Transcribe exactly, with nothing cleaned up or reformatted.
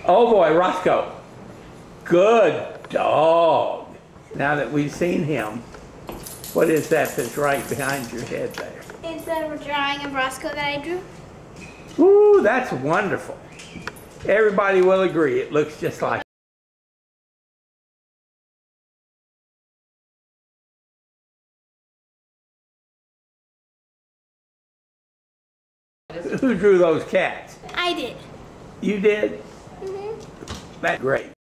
Oh boy, Roscoe. Good dog. Now that we've seen him, what is that that's right behind your head there? It's a drawing of Roscoe that I drew. Ooh, that's wonderful. Everybody will agree it looks just like Who drew those cats? I did. You did? Mm-hmm. That's great.